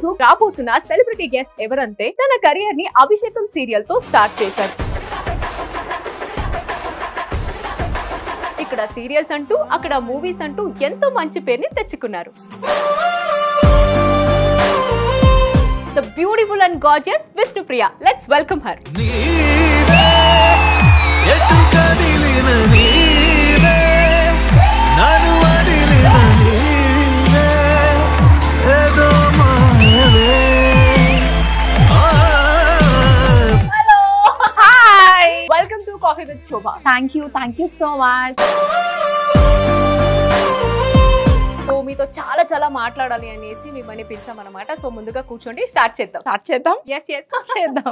రాబోతున్న celebrity guest ఎవరంటే తన కెరియర్ ని అభిషేకం సీరియల్ తో స్టార్ట్ చేశారు. ఇక్కడ సీరియల్స్ అంటూ అక్కడ మూవీస్ అంటూ ఎంతో మంచి పేరుని తెచ్చుకున్నారు. The beautiful and gorgeous Vishnupriya. Let's welcome her. Hello. Hi. Welcome to Coffee with Shobha. Thank you so much. So మీతో చాలా మాట్లాడాలి అనేసి మిమ్మల్ని పిలిచామన్నమాట. సో ముందుగా కూర్చోండి, స్టార్ట్ చేద్దాం. Yes. చేద్దాం.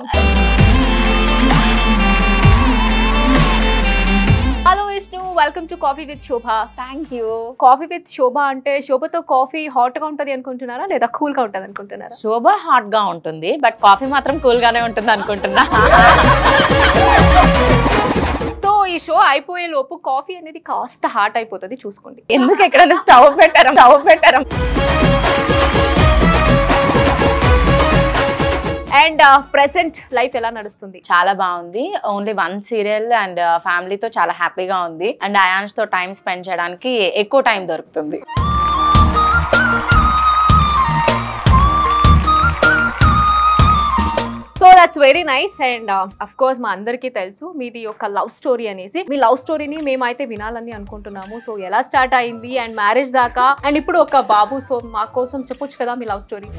Hello Vishnu, welcome to coffee with Shobha. Thank you. Coffee with Shobha అంటే శోభతో కాఫీ హాట్ గా ఉంటది అనుకుంటున్నారా లేదా కూల్ గా ఉంటది అనుకుంటున్నారా? శోభ హాట్ గా ఉంటుంది, బట్ కాఫీ మాత్రం కూల్ గానే ఉంటుంది అనుకుంటున్నా. సో ఈ షో అయిపోయే లోపు కాఫీ అనేది కాస్త హాట్ అయిపోతుంది, చూసుకోండి. ఎందుకు ఎక్కడైనా స్టవ్ పెట్టారు. అండ్ ప్రెసెంట్ లైఫ్ ఎలా నడుస్తుంది? చాలా బాగుంది. ఓన్లీ 1 సీరియల్ అండ్ ఫ్యామిలీతో చాలా హ్యాపీగా ఉంది. అండ్ అయాన్స్ తో టైం స్పెండ్ చేయడానికి ఎక్కువ టైం దొరుకుతుంది. So that's very nice. And of course మా అందరికీ తెలుసు మీది ఒక లవ్ స్టోరీ అనేసి. మీ లవ్ స్టోరీని మేమైతే వినాలని అనుకుంటున్నాము. సో ఎలా స్టార్ట్ అయింది అండ్ మ్యారేజ్ దాకా అండ్ ఇప్పుడు ఒక బాబు. సో మా కోసం చెప్పొచ్చు కదా మీ లవ్ స్టోరీ?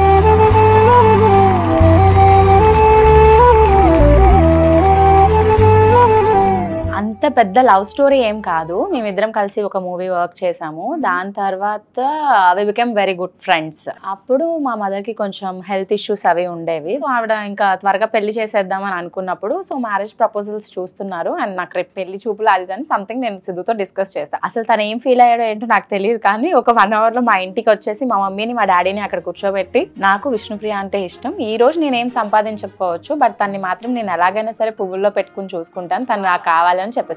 అంత పెద్ద లవ్ స్టోరీ ఏం కాదు. మేమిద్దరం కలిసి ఒక మూవీ వర్క్ చేసాము. దాని తర్వాత we became very good friends. అప్పుడు మా మదర్ కి కొంచెం హెల్త్ ఇష్యూస్ అవి ఉండేవి. ఆవిడ ఇంకా త్వరగా పెళ్లి చేసేద్దామని అనుకున్నప్పుడు సో మ్యారేజ్ ప్రపోజల్స్ చూస్తున్నారు అండ్ నాకు రేపు పెళ్లి చూపులు అది దాని సంథింగ్ నేను సిద్ధుతో డిస్కస్ చేస్తాను. అసలు తను ఏం ఫీల్ అయ్యాడో ఏంటో నాకు తెలియదు, కానీ ఒక 1 hour లో మా ఇంటికి వచ్చేసి మా మమ్మీని మా డాడీని అక్కడ కూర్చోబెట్టి నాకు విష్ణుప్రియ అంటే ఇష్టం, ఈ రోజు నేనేం సంపాదించకపోవచ్చు బట్ తన్ని మాత్రం నేను ఎలాగైనా సరే పువ్వుల్లో పెట్టుకుని చూసుకుంటాను, తను నాకు కావాలని చెప్పేశారు.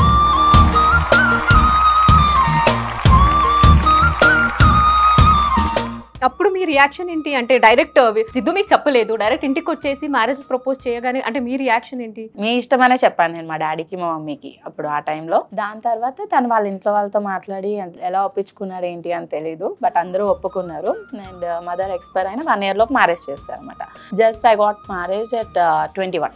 అప్పుడు మీ రియాక్షన్ ఏంటి? అంటే డైరెక్ట్ సిద్ధు మీకు చెప్పలేదు, డైరెక్ట్ ఇంటికి వచ్చేసి మ్యారేజ్ ప్రపోజ్ చేయగానే అంటే మీ రియాక్షన్ ఏంటి? మీ ఇష్టమనే చెప్పాను నేను మా డాడీకి మా మమ్మీకి అప్పుడు ఆ టైంలో. దాని తర్వాత తను వాళ్ళ ఇంట్లో వాళ్ళతో మాట్లాడి ఎలా ఒప్పించుకున్నాడు ఏంటి అని తెలీదు, బట్ అందరూ ఒప్పుకున్నారు. అండ్ మదర్ ఎక్స్పైర్ అయిన 1 year లోపు మ్యారేజ్ చేస్తారు అనమాట. Just I got marriage at 21.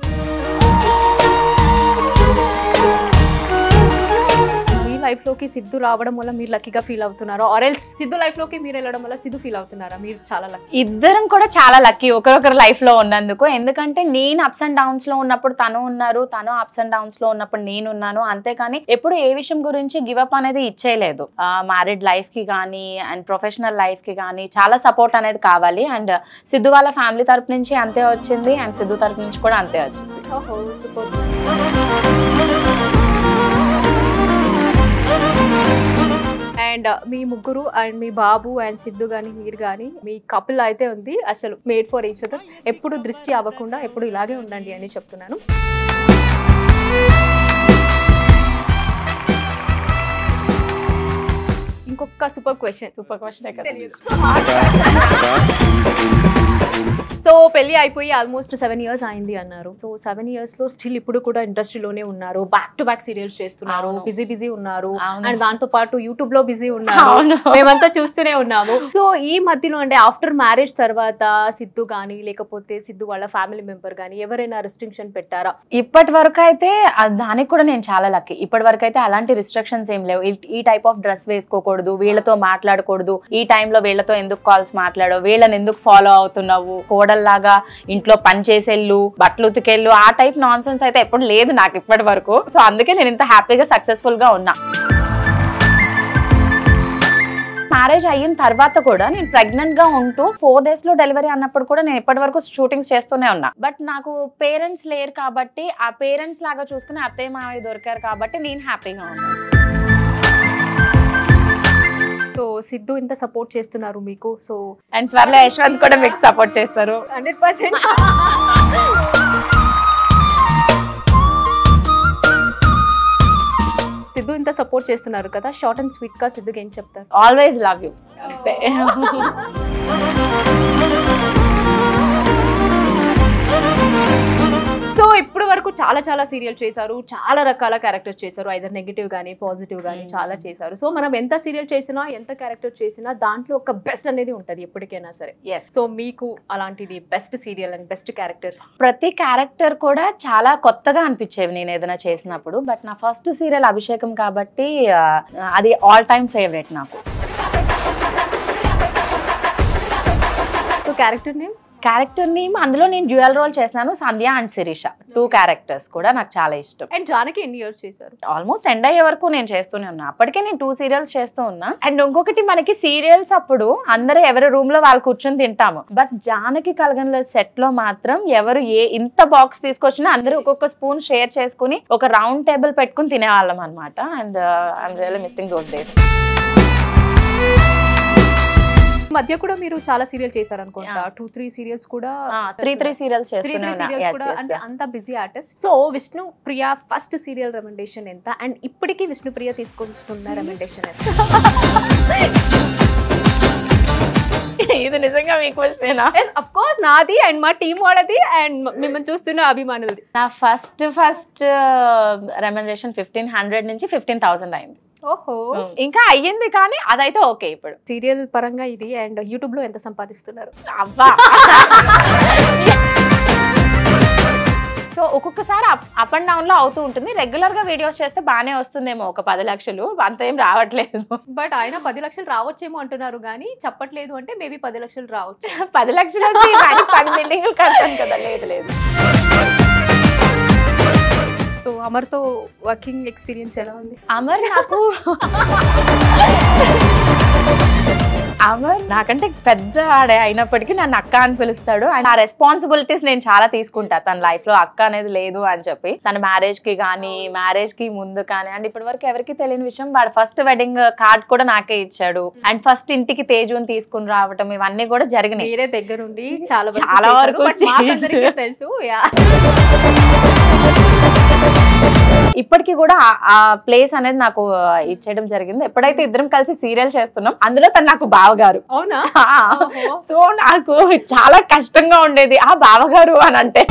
Life లోకి సిద్ధు రావడం వల్ల మీరు లక్కీగా ఫీల్ అవుతున్నారా, ఆర్ ఎల్స్ సిద్ధు లైఫ్ లోకి మీరు వెళ్ళడం వల్ల సిద్ధు ఫీల్ అవుతున్నారా? మీరు చాలా లక్కీ. ఇద్దరం కూడా చాలా లక్కీ ఒకరొకరు లైఫ్ లో ఉన్నందుకు. ఎందుకంటే నేను అప్స్ అండ్ డౌన్స్ లో ఉన్నప్పుడు తను ఉన్నారు, తను అప్స్ అండ్ డౌన్స్ లో ఉన్నప్పుడు నేను ఉన్నాను. అంతేకాని ఎప్పుడు ఏ విషయం గురించి గివ్ అప్ అనేది ఇచ్చేయలేదు. మ్యారీడ్ లైఫ్ కి కానీ అండ్ ప్రొఫెషనల్ లైఫ్ కి కానీ చాలా సపోర్ట్ అనేది కావాలి. అండ్ సిద్ధు వాళ్ళ ఫ్యామిలీ తరపు నుంచి అంతే వచ్చింది అండ్ సిద్ధు తరపు నుంచి కూడా అంతే వచ్చింది. అండ్ మీ ముగ్గురు అండ్ మీ బాబు అండ్ సిద్ధు గాని మీరు గాని మీ కపుల్ అయితే ఉంది అసలు మేడ్ ఫర్ ఈచ్ అదర్. ఎప్పుడు దృష్టి అవ్వకుండా ఎప్పుడు ఇలాగే ఉండండి అని చెప్తున్నాను. ఇంకొక సూపర్ క్వశ్చన్ సో పెళ్లి అయిపోయి ఆల్మోస్ట్ 7 years అయింది అన్నారు. సో 7 years లో స్టిల్ ఇప్పుడు కూడా ఇండస్ట్రీలోనే ఉన్నారు, బ్యాక్ టు బ్యాక్ సీరియల్స్ చేస్తున్నారు, బిజీ ఉన్నారు అండ్ దాంతో పాటు యూట్యూబ్ లో బిజీ ఉన్నారు, మేమంతా చూస్తూనే ఉన్నాము. సో ఈ మధ్యలో అంటే ఆఫ్టర్ మ్యారేజ్ తర్వాత సిద్ధు గానీ లేకపోతే సిద్ధు వాళ్ళ ఫ్యామిలీ మెంబర్ గానీ ఎవరైనా రిస్ట్రిక్షన్ పెట్టారా? ఇప్పటి వరకు అయితే దానికి కూడా నేను చాలా లక్కీ. ఇప్పటి వరకు అయితే అలాంటి రిస్ట్రిక్షన్స్ ఏం లేవు. ఈ టైప్ ఆఫ్ డ్రెస్ వేసుకోకూడదు, వీళ్ళతో మాట్లాడకూడదు, ఈ టైంలో వీళ్ళతో ఎందుకు కాల్స్ మాట్లాడవు, వీళ్ళని ఎందుకు ఫాలో అవుతున్నావు, కోడల్లాగా ఇంట్లో పని చేసేళ్ళు బట్టలు ఉతికెళ్ళు, ఆ టైప్ నాన్ సెన్స్ అయితే ఎప్పుడు లేదు నాకు ఇప్పటి వరకు. సో అందుకే నేను ఇంత హ్యాపీగా సక్సెస్ఫుల్ గా ఉన్నా. మ్యారేజ్ అయిన తర్వాత కూడా నేను ప్రెగ్నెంట్ గా ఉంటూ 4 days లో డెలివరీ అన్నప్పుడు కూడా నేను ఇప్పటి వరకు షూటింగ్స్ చేస్తూనే ఉన్నా. బట్ నాకు పేరెంట్స్ లేరు కాబట్టి ఆ పేరెంట్స్ లాగా చూసుకుని అత్తయ్య మావయ్య దొరికారు కాబట్టి నేను హ్యాపీగా ఉన్నాను. సో సిద్ధు ఇంత సపోర్ట్ చేస్తున్నారు మీకు. సో అండ్ త్వరలో యశ్వంత్ కూడా మీకు సపోర్ట్ చేస్తారు 100%. సిద్ధు ఇంత సపోర్ట్ చేస్తున్నారు కదా, షార్ట్ అండ్ స్వీట్ గా సిద్ధుకి ఏం చెప్తారు? ఆల్వేస్ లవ్ యూ అంతే. వరకు చాలా చాలా సీరియల్ చేశారు, చాలా రకాల క్యారెక్టర్స్ చేశారు, ఐదర్ నెగిటివ్ గానీ పాజిటివ్ గానీ చాలా చేశారు. సో మనం ఎంత సీరియల్ చేసినా ఎంత క్యారెక్టర్ చేసినా దాంట్లో ఒక బెస్ట్ అనేది ఉంటది ఎప్పటికైనా సరే. సో మీకు అలాంటిది best serial and best character? ప్రతి క్యారెక్టర్ కూడా చాలా కొత్తగా అనిపించేవి నేను ఏదైనా చేసినప్పుడు. బట్ నా ఫస్ట్ సీరియల్ అభిషేకం కాబట్టి అది ఆల్ టైమ్ ఫేవరెట్ నాకు. సో క్యారెక్టర్ నేమ్ అందులో నేను డ్యూయల్ రోల్ చేశాను, సంధ్య అండ్ శిరీష. 2 క్యారెక్టర్స్ కూడా నాకు చాలా ఇష్టం. అండ్ జానకి ఎన్ని ఇయర్స్ చేశారు? ఆల్మోస్ట్ ఎండ్ అయ్యే వరకు నేను చేస్తూనే ఉన్నా. అప్పటికే నేను 2 సీరియల్స్ చేస్తూ ఉన్నా. అండ్ ఇంకొకటి, మనకి సీరియల్స్ అప్పుడు అందరూ ఎవరి రూమ్ లో వాళ్ళు కూర్చొని తింటాము. బట్ జానకి కలగన్ల సెట్ లో మాత్రం ఎవరు ఇంత బాక్స్ తీసుకొచ్చినా అందరూ ఒక్కొక్క స్పూన్ షేర్ చేసుకుని ఒక రౌండ్ టేబుల్ పెట్టుకుని తినేవాళ్ళం అనమాట. And I'm really missing those days. మధ్య కూడా మీరు చాలా సీరియల్ చేశారు అనుకుంటా. 2-3 సీరియల్స్ కూడా 3 సీరియల్స్ చేస్తున్నాను. అంటే అంత busy artist. So Vishnu Priya first serial remuneration ఎంత, అండ్ ఇప్పటికీ విష్ణు ప్రియ తీసుకుంటున్న రెమెండేషన్ ఎంత? ఇది నిజంగా మీ క్వశ్చనేనా? ఆఫ్ కోర్స్ నాది అండ్ మా టీం వాళ్ళది అండ్ మిమ్మల్ని చూస్తున్న అభిమానులది. నా ఫస్ట్ రెమెండేషన్ 1500 నుంచి 15,000 అయింది. ఓహో, ఇంకా అయ్యింది కానీ అదైతే ఓకే. ఇప్పుడు సీరియల్ పరంగా ఇది అండ్ యూట్యూబ్ లో ఎంత సంపాదిస్తున్నారు? అబ్బా, సో ఒక్కొక్కసారి అప్ అండ్ డౌన్ లో అవుతూ ఉంటుంది. రెగ్యులర్ గా వీడియోస్ చేస్తే బానే వస్తుందేమో ఒక 10 లక్షలు, అంత ఏం రావట్లేదు. బట్ ఆయన 10 లక్షలు రావచ్చేమో అంటున్నారు కానీ చెప్పట్లేదు. అంటే మేబీ 10 లక్షలు రావచ్చు. 10 లక్షలు 10 బిల్డింగ్లు కడతాను కదా. లేదు. సో అమర్తో వర్కింగ్ ఎక్స్పీరియన్స్ ఎలా ఉంది? అమర్ నాకంటే పెద్ద ఆడే అయినప్పటికీ నన్ను అక్క అని పిలుస్తాడు. అండ్ ఆ రెస్పాన్సిబిలిటీస్ నేను చాలా తీసుకుంటా. తన లైఫ్ లో అక్క అనేది లేదు అని చెప్పి, తన మ్యారేజ్ కి కానీ మ్యారేజ్ కి ముందు కానీ, అండ్ ఇప్పటి వరకు ఎవరికి తెలియని విషయం, వాడు ఫస్ట్ వెడ్డింగ్ కార్డ్ కూడా నాకే ఇచ్చాడు. అండ్ ఫస్ట్ ఇంటికి తేజుని తీసుకుని రావటం, ఇవన్నీ కూడా జరిగినాయి. మీరే దగ్గరుండి చాలా వరకు తెలుసు. ఇప్పటికీ కూడా ఆ ప్లేస్ అనేది నాకు ఇచ్చేయడం జరిగింది. ఎప్పుడైతే ఇద్దరం కలిసి సీరియల్ చేస్తున్నాం, అందులో తను నాకు బావగారు. అవునా? సో నాకు చాలా కష్టంగా ఉండేది ఆ బావగారు అని అంటే.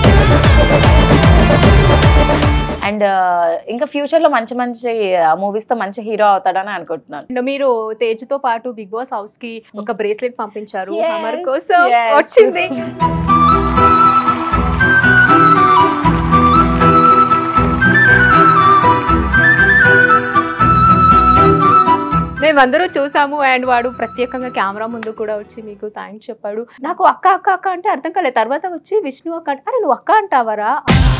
అండ్ ఇంకా ఫ్యూచర్ లో మంచి మూవీస్ తో మంచి హీరో అవుతాడని అనుకుంటున్నాను. మీరు తేజుతో పాటు బిగ్ బాస్ హౌస్ కి ఒక బ్రేస్లెట్ పంపించారు, అమర్ కోసం వచ్చింది. మేమందరూ చూసాము అండ్ వాడు ప్రత్యేకంగా కెమెరా ముందు కూడా వచ్చి మీకు థ్యాంక్స్ చెప్పాడు. నాకు అక్క అక్క అక్క అంటే అర్థం కాలేదు. తర్వాత వచ్చి విష్ణు అక్క అంటే, అరే నువ్వు అక్క అంటావరా?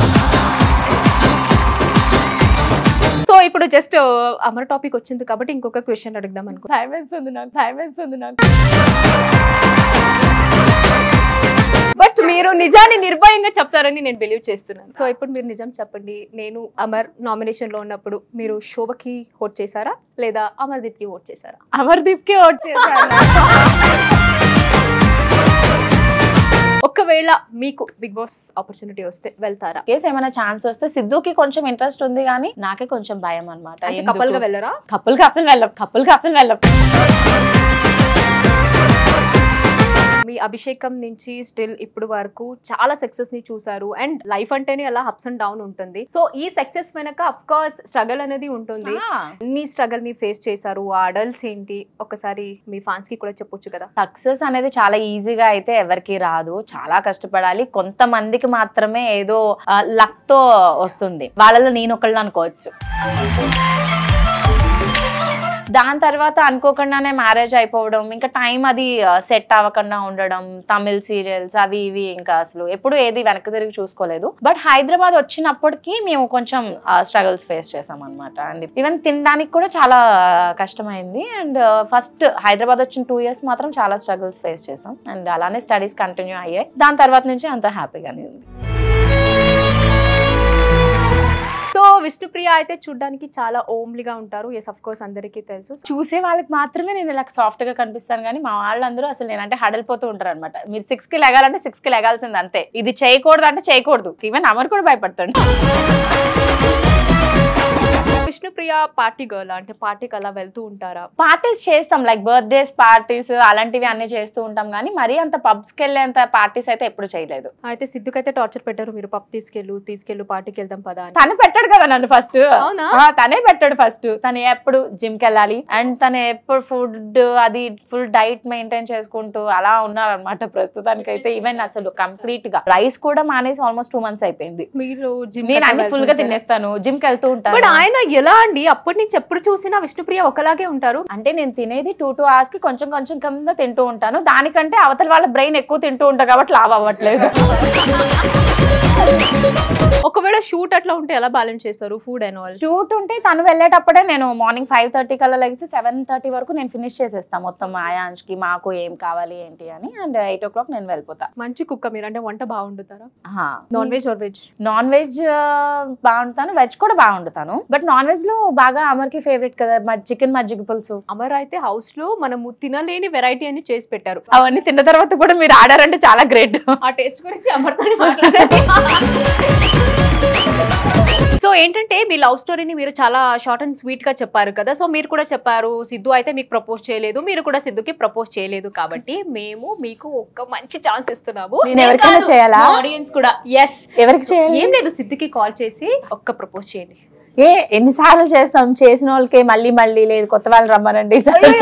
సో ఇప్పుడు జస్ట్ అమర్ టాపిక్ వచ్చింది కాబట్టి ఇంకొక క్వశ్చన్ అడుగుదాం అనుకో. భయం వేస్తుంది నాకు. బట్ మీరు నిజాన్ని నిర్భయంగా చెప్తారని నేను బిలీవ్ చేస్తున్నాను. సో ఇప్పుడు మీరు నిజం చెప్పండి. నేను అమర్ నామినేషన్ లో ఉన్నప్పుడు మీరు శోభకి ఓట్ చేశారా లేదా అమర్దీప్ కి ఓట్ చేశారా? అమర్దీప్ కి ఓట్ చేశాను. ఒకవేళ మీకు బిగ్ బాస్ ఆపర్చునిటీ వస్తే వెళ్తారా? కేసు ఏమైనా ఛాన్స్ వస్తే సిద్ధుకి కొంచెం ఇంట్రెస్ట్ ఉంది కానీ నాకే కొంచెం భయం అనమాట. కపుల్ గా వెళ్ళరా? కపుల్ గా అసలు వెళ్ళం. మీ అభిషేకం నుంచి స్టిల్ ఇప్పుడు వరకు చాలా సక్సెస్ ని చూసారు అండ్ లైఫ్ అంటేనే అలా అప్స్ అండ్ డౌన్ ఉంటుంది. సో ఈ సక్సెస్ వెనక అఫ్ కోర్స్ స్ట్రగల్ అనేది ఉంటుంది. ఎన్ని స్ట్రగల్ ని ఫేస్ చేశారు, ఆ అడల్ట్స్ ఏంటి ఒకసారి మీ ఫ్యాన్స్ కి కూడా చెప్పొచ్చు కదా. సక్సెస్ అనేది చాలా ఈజీగా అయితే ఎవరికి రాదు, చాలా కష్టపడాలి. కొంతమందికి మాత్రమే ఏదో లక్ తో వస్తుంది, వాళ్ళలో నేను ఒకళ్ళు అనుకోవచ్చు. దాని తర్వాత అనుకోకుండానే మ్యారేజ్ అయిపోవడం, ఇంకా టైం అది సెట్ అవ్వకుండా ఉండడం, తమిళ్ సీరియల్స్ అవి ఇవి ఇంకా అసలు ఎప్పుడు ఏది వెనక్కి తిరిగి చూసుకోలేదు. బట్ హైదరాబాద్ వచ్చినప్పటికీ మేము కొంచెం స్ట్రగుల్స్ ఫేస్ చేసాం అనమాట. అండ్ ఈవెన్ తినడానికి కూడా చాలా కష్టమైంది. అండ్ ఫస్ట్ హైదరాబాద్ వచ్చిన 2 years మాత్రం చాలా స్ట్రగుల్స్ ఫేస్ చేసాం. అండ్ అలానే స్టడీస్ కంటిన్యూ అయ్యాయి. దాని తర్వాత నుంచి అంత హ్యాపీగానే ఉంది. సో విష్ణుప్రియ అయితే చూడడానికి చాలా ఓమ్లీగా ఉంటారు. ఎస్ ఆఫ్ కోర్స్ అందరికీ తెలుసు. చూసే వాళ్ళకి మాత్రమే నేను ఇలా సాఫ్ట్ గా కనిపిస్తాను కానీ మా వాళ్ళందరూ అసలు నేనంటే హడలిపోతూ ఉంటారు అనమాట. మీరు 6 కి లెగాలంటే 6 కి లెగాల్సింది అంతే. ఇది చేయకూడదు అంటే చేయకూడదు. ఈవెన్ అమర్ కూడా భయపడతాడు. విష్ణుప్రియ పార్టీ గర్ల్ అంటే పార్టీకి అలా వెళ్తూ ఉంటారా? పార్టీస్ చేస్తాం, లైక్ బర్త్డేస్ పార్టీస్ అలాంటివి అన్ని చేస్తూ ఉంటాం, కానీ మరీ అంత పబ్స్ కి వెళ్ళేంత పార్టీస్ అయితే ఎప్పుడు చేయలేదు. అయితే సిద్ధుకైతే టార్చర్ పెట్టారు మీరు, పబ్ తీసుకెళ్ళు పార్టీకి వెళ్దాం పదా అని. తను పెట్టాడు కదా నన్ను ఫస్ట్. తనే పెట్టాడు ఫస్ట్. తను ఎప్పుడు జిమ్ కి వెళ్ళాలి అండ్ తను ఎప్పుడు ఫుడ్ అది ఫుల్ డైట్ మెయింటైన్ చేసుకుంటూ అలా ఉన్నారనమాట ప్రస్తుతానికైతే. ఈవెన్ అసలు కంప్లీట్ గా రైస్ కూడా మానేసి ఆల్మోస్ట్ 2 months అయిపోయింది. మీరు నేను అన్ని ఫుల్ గా తినేస్తాను, జిమ్ కి వెళ్తూ ఉంటాను. బట్ ఆయన ఎలా అండి అప్పటి నుంచి ఎప్పుడు చూసినా విష్ణుప్రియ ఒకలాగే ఉంటారు? అంటే నేను తినేది 2 hours కి కొంచెం కొంచెం కింద తింటూ ఉంటాను, దానికంటే అవతల వాళ్ళ బ్రెయిన్ ఎక్కువ తింటూ ఉంటా కాబట్టి లావ్ అవ్వట్లేదు. ఒకవేళ షూట్ అట్లా ఉంటే ఎలా బ్యాలెన్స్ చేస్తారు ఫుడ్ అండ్ ఆల్? షూట్ ఉంటే తను వెళ్ళేటప్పుడే నేను మార్నింగ్ 5:30 కల్లా లెగిసి 7:30 వరకు నేను ఫినిష్ చేసేస్తాను మొత్తం ఆయాన్స్ కి మాకు ఏం కావాలి ఏంటి అని. అండ్ 8 o'clock నేను వెళ్ళిపోతా. మంచి కుక్క మీరు, అంటే వంట బాగుండుతారా? Non veg or veg? Non veg బాగుంటాను, వెజ్ కూడా బాగుండుతాను. బట్ నాన్ వెజ్ లో బాగా అమర్కి ఫేవరెట్ కదా చికెన్ మజ్జిగ పులుసు. అమర్ అయితే హౌస్ లో మనము తినలేని వెరైటీ అని చేసి పెట్టారు. అవన్నీ తిన్న తర్వాత కూడా మీరు ఆడారంటే చాలా గ్రేట్. ఆ టేస్ట్ గురించి అమర్తోనే మాట్లాడారు. సో ఏంటంటే మీ లవ్ స్టోరీని మీరు చాలా షార్ట్ అండ్ స్వీట్ గా చెప్పారు కదా. సో మీరు కూడా చెప్పారు సిద్ధు అయితే మీకు ప్రపోజ్ చేయలేదు, మీరు కూడా సిద్ధుకి ప్రపోజ్ చేయలేదు, కాబట్టి మేము మీకు ఒక మంచి ఛాన్స్ ఇస్తున్నాము. ఆడియన్స్ కూడా ఏం లేదు, సిద్ధుకి కాల్ చేసి ఒక్క ప్రపోజ్ చేయండి. ఎన్నిసార్లు చేస్తాం, చేసిన వాళ్ళకి మళ్ళీ మళ్ళీ లేదు కొత్త వాళ్ళు రమ్మనండి.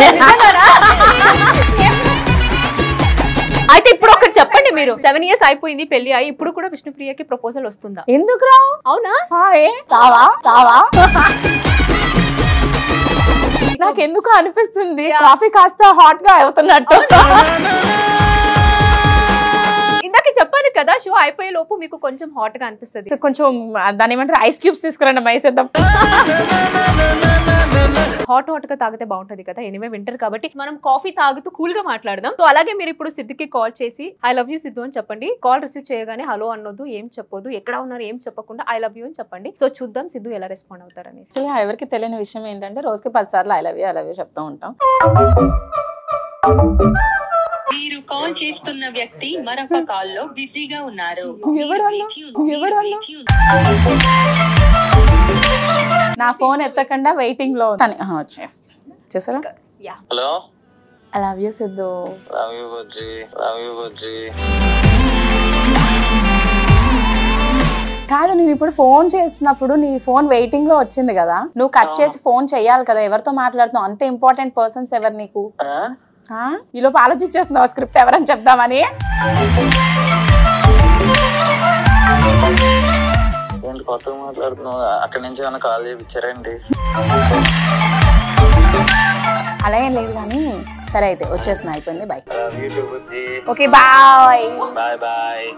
అయితే ఇప్పుడు ఒకటి చెప్పండి, మీరు 7 years అయిపోయింది పెళ్లి అయ్యి, ఇప్పుడు కూడా విష్ణుప్రియకి ప్రపోజల్ వస్తుందా? ఎందుకు రావు? అవునా? నాకెందుకు అనిపిస్తుంది కాఫీ కాస్త హాట్ గా అవుతున్నట్టు. ఇందాక చెప్పాను కదా షో అయిపోయే లోపు మీకు కొంచెం హాట్ గా అనిపిస్తుంది. కొంచెం దాని ఏమంటారు ఐస్ క్యూబ్స్ తీసుకురండి మైసేద్దాం. హాట్ గా తాగితే బాగుంటది కదా. ఎనివే వింటర్ కాబట్టి మనం కాఫీ తాగుతూ కూల్ గా మాట్లాడదాం. సో అలాగే మీరు ఇప్పుడు సిద్ధుకి కాల్ చేసి ఐ లవ్ యూ సిద్ధు అని చెప్పండి. కాల్ రిసీవ్ చేయగానే హలో అనొద్దు, ఏం చెప్పొద్దు, ఎక్కడ ఉన్నారు ఏం చెప్పకుండా ఐ లవ్ యూ అని చెప్పండి. సో చూద్దాం సిద్ధు ఎలా రెస్పాండ్ అవుతారని. ఎవరికి తెలియని విషయం ఏంటంటే రోజుకి 10 సార్లు ఐ లవ్ యూ చెప్తూ ఉంటాం. మీరు కాల్ చేస్తున్న వ్యక్తి మరొక కాల్ లో బిజీగా ఉన్నారు. నా ఫోన్ ఎత్తకుండా వెయిటింగ్ లో చూసారా? Hello, I love you Siddhu. Love you బుజ్జి, లవ్ యూ బుజ్జి. కాదు, నేను ఇప్పుడు ఫోన్ చేస్తున్నప్పుడు నీ ఫోన్ వెయిటింగ్ లో వచ్చింది కదా, నువ్వు కట్ చేసి ఫోన్ చెయ్యాలి కదా. ఎవరితో మాట్లాడుతున్నావు? అంత ఇంపార్టెంట్ పర్సన్స్ ఎవరు నీకు? ఈలోపు ఆలోచించేస్తున్నావు స్క్రిప్ట్ ఎవరని చెప్దామని. కొత్తగా మాట్లాడుతున్నావు, అక్కడి నుంచి ఏమైనా కాల్ చేయించారండి? అలా ఏం లేదు కానీ సరే అయితే వచ్చేస్తున్నా, అయిపోయింది, bye. Okay, bye bye bye.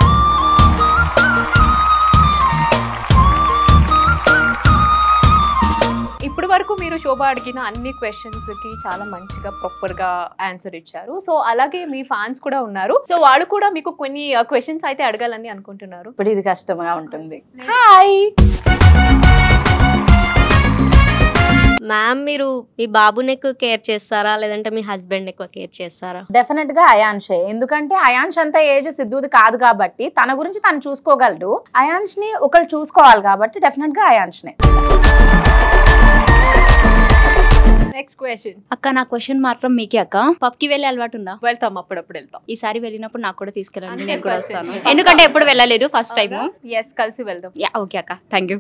ఇప్పటి వరకు మీరు శోభ అడిగిన అన్ని క్వశ్చన్స్ కి చాలా మంచిగా ప్రాపర్ గా ఆన్సర్ ఇచ్చారు. సో అలాగే మీ ఫ్యాన్స్ కూడా ఉన్నారు, సో వాళ్ళు కూడా మీకు కొన్ని క్వశ్చన్స్ అయితే అడగాలని అనుకుంటున్నారు. ఇప్పుడు ఇది కష్టంగా ఉంటుంది. హాయ్ మ్యామ్, మీరు మీ బాబుని ఎక్కువ కేర్ చేస్తారా లేదంటే మీ హస్బెండ్ ఎక్కువ కేర్ చేస్తారా? డెఫినెట్ గా అయాన్షే. ఎందుకంటే అయాన్ష్ అంత ఏజ్ సిద్ధుది కాదు కాబట్టి తన గురించి తను చూసుకోగలడు. అయాన్ష్ ని ఒకళ్ళు చూసుకోవాలి కాబట్టి డెఫినెట్ గా అయాన్ష్నే. Next question. అక్క, నా క్వశ్చన్ మాత్రం మీకే అక్క. పబ్ కి వెళ్ళే అలవాటు ఉందా? వెళ్తాం, అప్పుడప్పుడు వెళ్తాం. ఈసారి వెళ్ళినప్పుడు నాకు కూడా తీసుకెళ్ళండి, నేను కూడా వస్తాను. ఎందుకంటే ఎప్పుడు వెళ్ళలేదు, ఫస్ట్ టైం. ఎస్, కలిసి వెళ్దాం. యా, ఓకే అక్క, థ్యాంక్ యూ.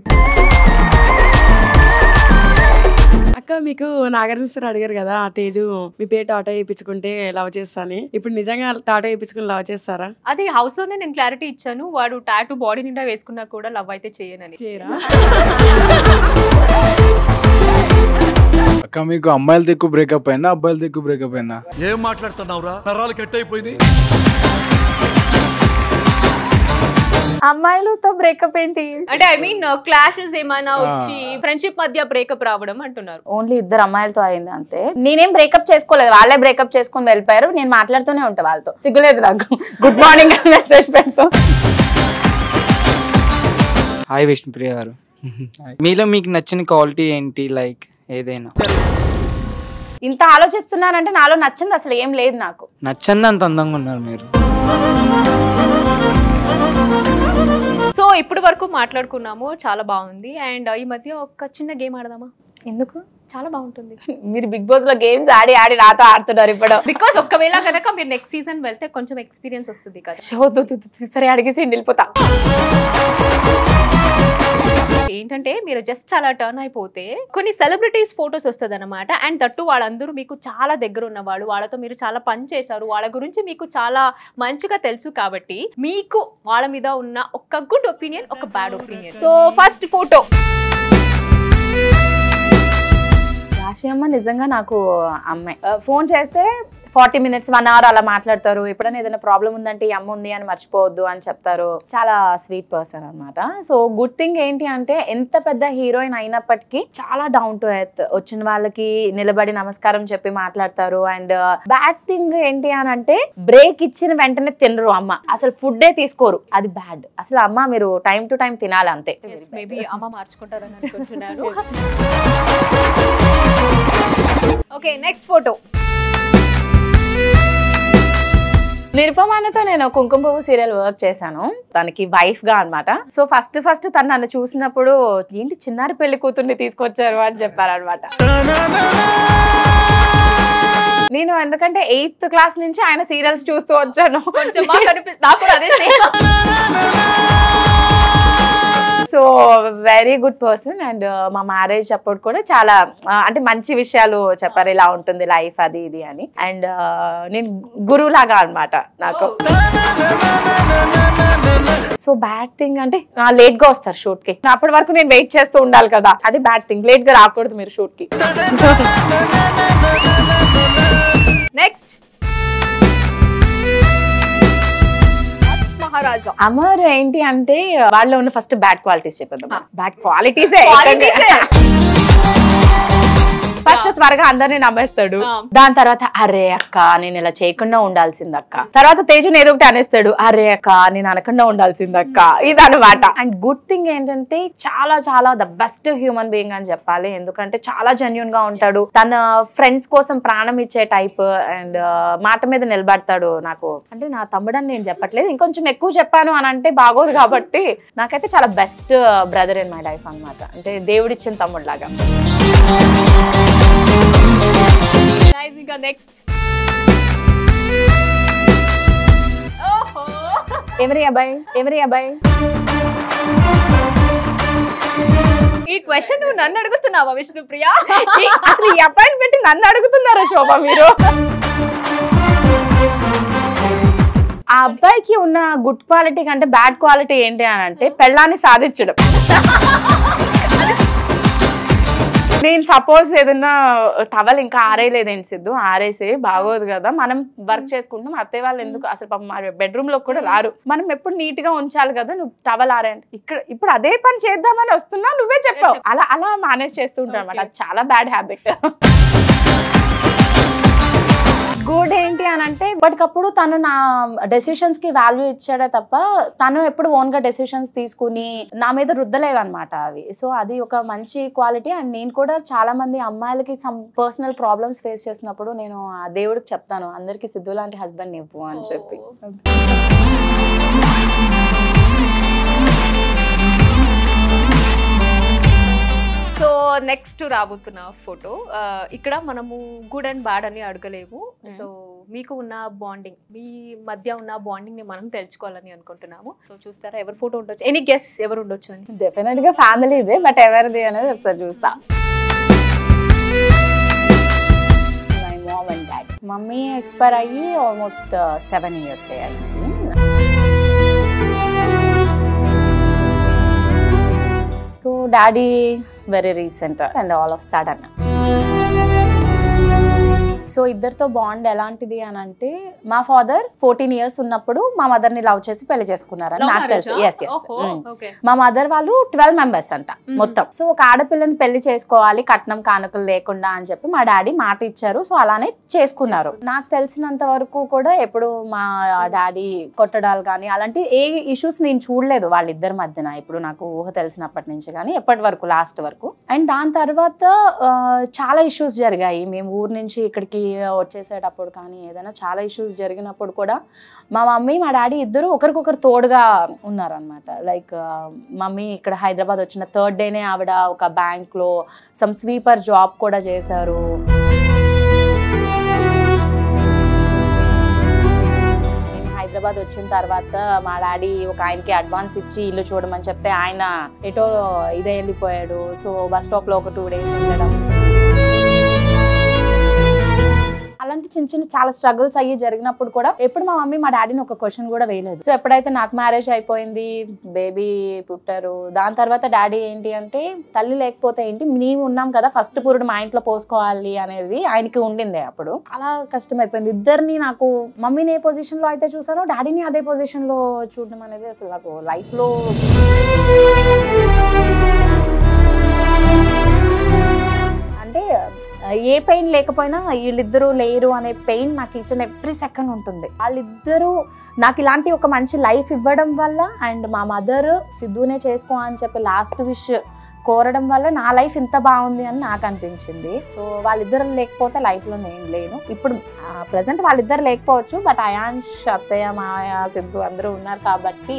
అక్క, మీకు నాగార్జున సార్ అడిగారు కదా ఆ తేజు మీ పేరు టాటో వేయించుకుంటే లవ్ చేస్తాను. ఇప్పుడు నిజంగా టాటో వేయించుకుని లవ్ చేస్తారా? అది హౌస్ లోనే నేను క్లారిటీ ఇచ్చాను. వాడు టాటూ బాడీ నిండా వేసుకున్నా కూడా లవ్ అయితే చేయనని. చేయరా? అక్క, మీకు అమ్మాయిలతో ఎక్కువ బ్రేకప్ అయిందా అబ్బాయిలతో ఎక్కువ బ్రేకప్ అయిందా? ఏం మాట్లాడుతున్నావురా, నరాలు కట్ అయిపోయింది. అమ్మాయిలతో బ్రేకప్ ఏంటి అంటే ఐ మీన్ క్లాషెస్ ఏమైనా వచ్చి ఫ్రెండ్షిప్ మధ్య బ్రేకప్ రావడం అంటున్నారు. ఓన్లీ 2 అమ్మాయిలతో అయింది అంతే. నేనేం బ్రేకప్ చేసుకోలేదు, వాళ్ళే బ్రేకప్ చేసుకుని వెళ్ళిపోయారు. నేను మాట్లాడుతూనే ఉంటా వాళ్ళతో, సిగ్గులేదు నాకు. గుడ్ మార్నింగ్ అని మెసేజ్ పెడతా. హాయ్ విష్ణుప్రియ గారు, మీలో మీకు నచ్చిన క్వాలిటీ ఏంటి? లైక్ ఏదైనా. ఇంత ఆలోచిస్తున్నానంటే నాలో నచ్చింది అసలు ఏం లేదు నాకు. నచ్చంది అంత అందంగా ఉన్నారు మీరు. సో ఇప్పుడు వరకు మాట్లాడుకున్నాము, చాలా బాగుంది. అండ్ ఈ మధ్య ఒక చిన్న గేమ్ ఆడదామా? ఎందుకు? చాలా బాగుంటుంది. మీరు బిగ్ బాస్ లో గేమ్స్ ఆడి ఆడి నాతో ఆడుతున్నారు ఇప్పుడు. బికాస్ ఒకవేళ కనుక మీరు నెక్స్ట్ సీజన్ వెళ్తే కొంచెం ఎక్స్పీరియన్స్ వస్తుంది కదా. సరే అడిగేసి వెళ్ళిపోతా. ఏంటంటే మీరు జస్ట్ అలా టర్న్ అయిపోతే కొన్ని సెలబ్రిటీస్ ఫొటోస్ వస్తుంది అనమాట. అండ్ దట్టు వాళ్ళందరూ మీకు చాలా దగ్గర ఉన్నవాళ్ళు, వాళ్ళతో మీరు చాలా పని చేశారు, వాళ్ళ గురించి మీకు చాలా మంచిగా తెలుసు. కాబట్టి మీకు వాళ్ళ మీద ఉన్న ఒక గుడ్ ఒపీనియన్, ఒక bad opinion. So first photo. రాశియమ్మ నిజంగా నాకు అమ్మాయి. ఫోన్ చేస్తే 40 minutes 1 hour అలా మాట్లాడతారు. ఎప్పుడైనా ఏదైనా ప్రాబ్లం ఉందంటే ఈ అమ్మ ఉంది అని మర్చిపోవద్దు అని చెప్తారు. చాలా స్వీట్ పర్సన్ అనమాట. సో గుడ్ థింగ్ ఏంటి అంటే ఎంత పెద్ద హీరోయిన్ అయినప్పటికీ చాలా డౌన్ టు ఎర్త్, వచ్చిన వాళ్ళకి నిలబడి నమస్కారం చెప్పి మాట్లాడతారు. అండ్ బ్యాడ్ థింగ్ ఏంటి అని అంటే బ్రేక్ ఇచ్చిన వెంటనే తినరు అమ్మ, అసలు ఫుడ్డే తీసుకోరు. అది బ్యాడ్. అసలు అమ్మ మీరు టైం టు టైం తినాలి అంతే. మేబీ అమ్మ మార్చుకుంటారని అనుకుంటున్నాను. Okay, next photo. నిరుపమానతో నేను కుంకుమ పువ్వు సీరియల్ వర్క్ చేశాను, తనకి వైఫ్ గా అనమాట. సో ఫస్ట్ తను నన్ను చూసినప్పుడు ఏంటి చిన్నారి పెళ్లి కూతుర్ని తీసుకొచ్చారు అని చెప్పారనమాట. నేను ఎందుకంటే 8th క్లాస్ నుంచి ఆయన సీరియల్స్ చూస్తూ వచ్చాను. So very good person. And మా మ్యారేజ్ అప్పుడు కూడా చాలా అంటే మంచి విషయాలు చెప్పారు, ఇలా ఉంటుంది లైఫ్ అది ఇది అని. అండ్ నేను గురువులాగా అనమాట నాకు. సో బ్యాడ్ థింగ్ అంటే లేట్ గా వస్తారు షూట్ కి, అప్పటి వరకు నేను వెయిట్ చేస్తూ ఉండాలి కదా, అది బ్యాడ్ థింగ్. లేట్ గా రాకూడదు మీరు షూట్ కి. నెక్స్ట్ మహారాజా. అమర్ ఏంటి అంటే వాళ్ళలో ఉన్న ఫస్ట్ బ్యాడ్ క్వాలిటీస్ చెప్పేద్దాం. బ్యాడ్ క్వాలిటీస్ ఫస్ట్ త్వరగా అందరినీ నమ్మేస్తాడు. దాని తర్వాత అరే అక్క నేను ఇలా చేయకుండా ఉండాల్సింది అక్క. తర్వాత తేజుని ఏదో ఒకటి అనేస్తాడు, అరే అక్క నేను అనకుండా ఉండాల్సింది అక్క, ఇదనమాట. అండ్ గుడ్ థింగ్ ఏంటంటే చాలా చాలా ద బెస్ట్ హ్యూమన్ బీయింగ్ అని చెప్పాలి. ఎందుకంటే చాలా జెన్యూన్ గా ఉంటాడు, తన ఫ్రెండ్స్ కోసం ప్రాణం ఇచ్చే టైప్. అండ్ మాట మీద నిలబడతాడు. నాకు అంటే నా తమ్ముడని నేను చెప్పట్లేదు, ఇంకొంచెం ఎక్కువ చెప్పాను అని అంటే బాగోదు. కాబట్టి నాకైతే చాలా best brother in my life అనమాట. అంటే దేవుడిచ్చిన తమ్ముడు లాగా. నెక్స్ట్ ఎవరి అబ్బాయి ఈ క్వశ్చన్ నువ్వు నన్ను అడుగుతున్నావా విష్ణుప్రియ? అసలు ఈ అబ్బాయిని పెట్టి నన్ను అడుగుతున్నారా శోభ మీరు? ఆ అబ్బాయికి ఉన్న గుడ్ క్వాలిటీ కంటే బ్యాడ్ క్వాలిటీ ఏంటి అని అంటే పెళ్ళాన్ని సాధించడం. నేను సపోజ్ ఏదన్నా టవల్ ఇంకా ఆరేయలేదేంటి సిద్ధు, ఆరేసే బాగోదు కదా, మనం వర్క్ చేసుకుంటాం, అత్తయ్య వాళ్ళు ఎందుకు అసలు బెడ్రూమ్ లో కూడా రారు, మనం ఎప్పుడు నీట్ గా ఉంచాలి కదా, నువ్వు టవల్ ఆరేయండి ఇక్కడ ఇప్పుడు అదే పని చేద్దామని వస్తున్నా నువ్వే చెప్పావు. అలా మేనేజ్ చేస్తూ ఉంటాను అనమాట. అది చాలా బ్యాడ్ హ్యాబిట్. గుడ్ ఏంటి అని అంటే ఇప్పటికప్పుడు తను నా డెసిషన్స్ కి వాల్యూ ఇచ్చాడే తప్ప తను ఎప్పుడు ఓన్ గా డెసిషన్స్ తీసుకుని నా మీద రుద్దలేదన్నమాట అవి. సో అది ఒక మంచి క్వాలిటీ. అండ్ నేను కూడా చాలా మంది అమ్మాయిలకి సమ్ పర్సనల్ ప్రాబ్లమ్స్ ఫేస్ చేసినప్పుడు నేను ఆ దేవుడికి చెప్తాను, అందరికి సిద్ధు లాంటి హస్బెండ్ ఇవ్వు అని చెప్పి. సో నెక్స్ట్ రాబోతున్న ఫోటో. ఇక్కడ మనము గుడ్ అండ్ బ్యాడ్ అని అడగలేము. సో మీకు ఉన్న బాండింగ్, మీ మధ్య ఉన్న బాండింగ్ ని మనం తెలుసుకోవాలని అనుకుంటున్నాము. సో చూస్తారా ఎవరి ఫోటో ఉండొచ్చు? ఎనీ గెస్ ఎవరు ఉండొచ్చు అని? డెఫినెట్ గా ఫ్యామిలీ ఇదే, బట్ ఎవరిది అనేది ఒకసారి చూస్తా. My mom and dad. Mummy expire అయ్యి ఆల్మోస్ట్ 7 years అయ్యింది. So daddy very recent and all of sudden. So ఇద్దరితో బాండ్ ఎలాంటిది అని అంటే మా ఫాదర్ 14 years ఉన్నప్పుడు మా మదర్ ని లవ్ చేసి పెళ్లి చేసుకున్నారని నాకు తెలుసు. ఎస్ మా మదర్ వాళ్ళు 12 members అంట మొత్తం. సో ఒక ఆడపిల్లని పెళ్లి చేసుకోవాలి కట్నం కానుకలు లేకుండా అని చెప్పి మా డాడీ మాట ఇచ్చారు. సో అలానే చేసుకున్నారు. నాకు తెలిసినంత వరకు కూడా ఎప్పుడు మా డాడీ కొట్టడాలు కానీ అలాంటి ఏ ఇష్యూస్ నేను చూడలేదు వాళ్ళిద్దరి మధ్యన, ఇప్పుడు నాకు ఊహ తెలిసినప్పటి నుంచి కానీ ఎప్పటి వరకు లాస్ట్ వరకు. అండ్ దాని తర్వాత చాలా ఇష్యూస్ జరిగాయి. మేము ఊరు నుంచి ఇక్కడికి వచ్చేసేటప్పుడు కానీ ఏదైనా చాలా ఇష్యూస్ జరిగినప్పుడు కూడా మా మమ్మీ మా డాడీ ఇద్దరు ఒకరికొకరు తోడుగా ఉన్నారనమాట. లైక్ మమ్మీ ఇక్కడ హైదరాబాద్ వచ్చిన 3rd డేనే ఆవిడ ఒక బ్యాంక్లో సమ్ స్వీపర్ జాబ్ కూడా చేశారు. హైదరాబాద్ వచ్చిన తర్వాత మా డాడీ ఒక ఆయనకి అడ్వాన్స్ ఇచ్చి ఇల్లు చూడమని చెప్తే ఆయన ఎటో ఇదే వెళ్ళిపోయాడు. సో బస్ స్టాప్లో ఒక 2 days ఉండడం, అలాంటి చిన్న చిన్న చాలా స్ట్రగుల్స్ అయ్యి జరిగినప్పుడు కూడా ఎప్పుడు మా మమ్మీ మా డాడీని ఒక క్వశ్చన్ కూడా వేయలేదు. సో ఎప్పుడైతే నాకు మ్యారేజ్ అయిపోయింది, బేబీ పుట్టారు, దాని తర్వాత డాడీ ఏంటి అంటే తల్లి లేకపోతే ఏంటి, మేము ఉన్నాం కదా ఫస్ట్ పురుడు మా ఇంట్లో పోసుకోవాలి అనేది ఆయనకి ఉండింది. అప్పుడు అలా కష్టం అయిపోయింది. ఇద్దరిని నాకు మమ్మీని ఏ పొజిషన్ లో అయితే చూసానో డాడీని అదే పొజిషన్ లో చూడడం అనేది అసలు నాకు లైఫ్ లో అంటే ఏ పెయిన్ లేకపోయినా వీళ్ళిద్దరూ లేరు అనే పెయిన్ నాకు ఈచ్ ఎవ్రీ సెకండ్ ఉంటుంది. వాళ్ళిద్దరూ నాకు ఇలాంటి ఒక మంచి లైఫ్ ఇవ్వడం వల్ల అండ్ మా మదర్ సిద్ధునే చేసుకో అని చెప్పి లాస్ట్ విష్ కోరడం వల్ల నా లైఫ్ ఇంత బాగుంది అని నాకు అనిపించింది. సో వాళ్ళిద్దరు లేకపోతే లైఫ్లో నేను లేను. ఇప్పుడు ప్రజెంట్ వాళ్ళిద్దరు లేకపోవచ్చు, బట్ అయాన్ష్, అత్తయ్య, మాయ, సిద్ధు అందరూ ఉన్నారు కాబట్టి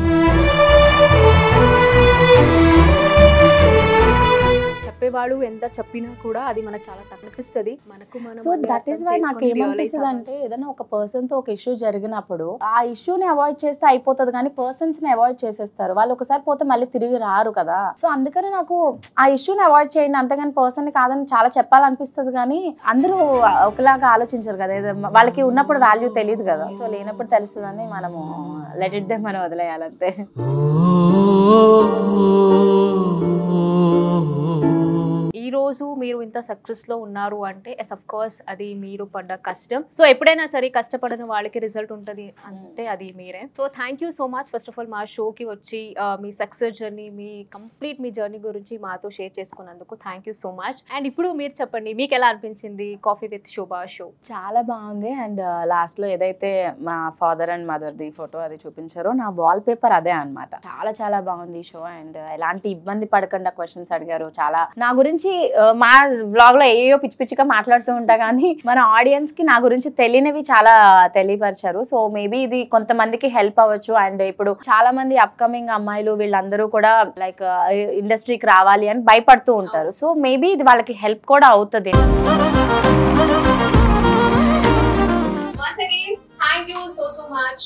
చెప్పేవాడు ఎంత చెప్పినా కూడా అది మనకు చాలా తగ్గిస్తుంది. మనకు సో దట్ ఈస్ వై నాకు ఏమనిపిస్తుంది అంటే ఏదైనా ఒక పర్సన్ తో ఒక ఇష్యూ జరిగినప్పుడు ఆ ఇష్యూని అవాయిడ్ చేస్తే అయిపోతుంది, కానీ పర్సన్స్ ని అవాయిడ్ చేసేస్తారు. వాళ్ళు ఒకసారి పోతే మళ్ళీ తిరిగి రారు కదా. సో అందుకని నాకు ఆ ఇష్యూని అవాయిడ్ చేయండి, అంతేగాని పర్సన్ ని కాదని చాలా చెప్పాలనిపిస్తుంది. కానీ అందరూ ఒకలాగా ఆలోచించరు కదా, వాళ్ళకి ఉన్నప్పుడు వాల్యూ తెలియదు కదా. సో లేనప్పుడు తెలుస్తుందని మనము లెట్ ఇట్ దే మనం వదిలేయాలంతే. ఈ రోజు మీరు ఇంత సక్సెస్ లో ఉన్నారు అంటే అఫ్ కోర్స్ అది మీరు పడ్డ కష్టం. సో ఎప్పుడైనా సరే కష్టపడిన వాళ్ళకి రిజల్ట్ ఉంటుంది అంటే అది మీరే. So thank you so much first of all మా షోకి వచ్చి మీ సక్సెస్ జర్నీ, మీ జర్నీ గురించి మాతో షేర్ చేసుకున్నందుకు thank you so much. And ఇప్పుడు మీరు చెప్పండి, మీకు ఎలా అనిపించింది కాఫీ విత్ శోభా షో? చాలా బాగుంది. అండ్ లాస్ట్ లో ఏదైతే మా father and mother the photo అది చూపించారో నా వాల్ పేపర్ అదే అనమాట. చాలా చాలా బాగుంది ఈ షో. అండ్ ఎలాంటి ఇబ్బంది పడకుండా క్వశ్చన్స్ అడిగారు. చాలా నా గురించి మా బ్లాగ్ లో ఏయో పిచ్చి పిచ్చిగా మాట్లాడుతూ ఉంటా, కానీ మన ఆడియన్స్ కి నా గురించి తెలియనివి చాలా తెలియపరిచారు. సో మేబీ ఇది కొంతమందికి హెల్ప్ అవ్వచ్చు. అండ్ ఇప్పుడు చాలా మంది అప్కమింగ్ అమ్మాయిలు వీళ్ళందరూ కూడా లైక్ ఇండస్ట్రీకి రావాలి అని భయపడుతూ ఉంటారు. సో మేబీ ఇది వాళ్ళకి హెల్ప్ కూడా అవుతుంది. Once again, thank you so much.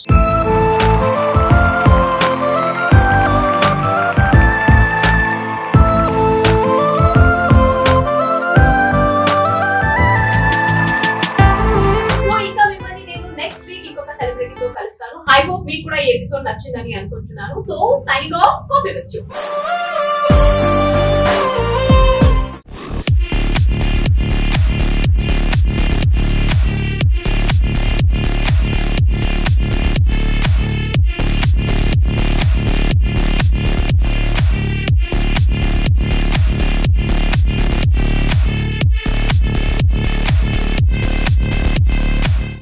I hope మీకు కూడా ఈ ఎపిసోడ్ నచ్చిందని అనుకుంటున్నాను. So signing off coffee with you.